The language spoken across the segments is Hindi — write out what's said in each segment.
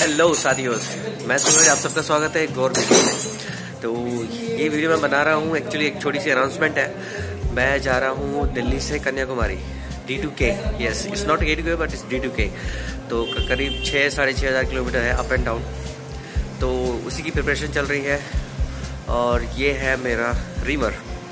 हेलो साथियों, मैं सूरज, आप सबका स्वागत है एक और वीडियो में। तो ये वीडियो मैं बना रहा हूँ, एक्चुअली एक छोटी सी अनाउंसमेंट है। मैं जा रहा हूँ दिल्ली से Kanyakumari D2K। Yes, it's not D2K but it's D2K। तो करीब 6-6.5 हज़ार किलोमीटर है अप एंड डाउन। तो उसी की प्रिपरेशन चल रही है और ये है मेरा रीमर।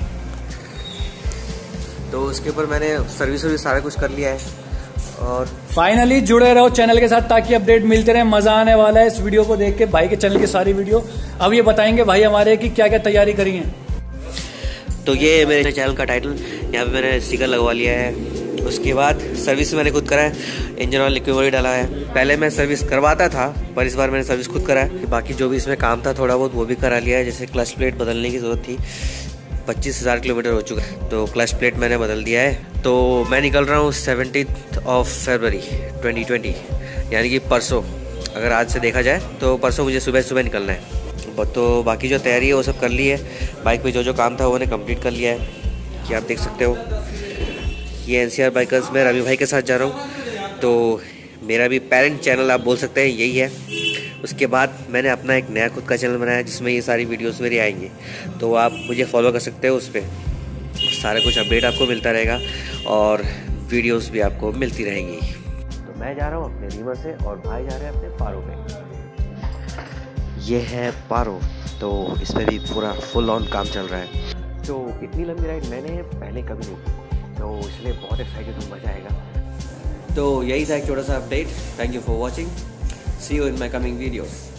तो उसके ऊपर मैंने सर्विस सारा कुछ कर लिया है और फाइनली जुड़े रहो चैनल के साथ ताकि अपडेट मिलते रहे। मजा आने वाला है इस वीडियो को देख के। भाई के चैनल की सारी वीडियो अब ये बताएंगे भाई हमारे की क्या क्या तैयारी करी है। तो ये मेरे चैनल का टाइटल, यहाँ पे मैंने स्टिकर लगवा लिया है। उसके बाद सर्विस मैंने खुद करा है, इंजन ऑयल लिक्विड डाला है। पहले मैं सर्विस करवाता था पर इस बार मैंने सर्विस खुद करा है। बाकी जो भी इसमें काम था थोड़ा बहुत वो भी करा लिया है। जैसे क्लच प्लेट बदलने की ज़रूरत थी, 25,000 किलोमीटर हो चुका है तो क्लच प्लेट मैंने बदल दिया है। तो मैं निकल रहा हूँ 17 फरवरी 2020, यानी कि परसों। अगर आज से देखा जाए तो परसों मुझे सुबह निकलना है। तो बाकी जो तैयारी है वो सब कर ली है। बाइक पे जो काम था वो मैंने कंप्लीट कर लिया है, कि आप देख सकते हो। ये NCR बाइकर्स में रवि भाई के साथ जा रहा हूँ। तो मेरा भी पेरेंट चैनल आप बोल सकते हैं यही है। उसके बाद मैंने अपना एक नया खुद का चैनल बनाया जिसमें ये सारी वीडियोस मेरी आएंगी, तो आप मुझे फॉलो कर सकते हो। उस पर सारा कुछ अपडेट आपको मिलता रहेगा और वीडियोस भी आपको मिलती रहेंगी। तो मैं जा रहा हूँ अपने रीमर से और भाई जा रहे हैं अपने पारो पे। ये है पारो, तो इस पर भी पूरा फुल ऑन काम चल रहा है। तो इतनी लंबी राइड मैंने पहले कभी नहीं की, तो इसलिए बहुत एक्साइटेड हूँ, मज़ा आएगा। तो यही था एक छोटा सा update. Thank you for watching. See you in my coming videos.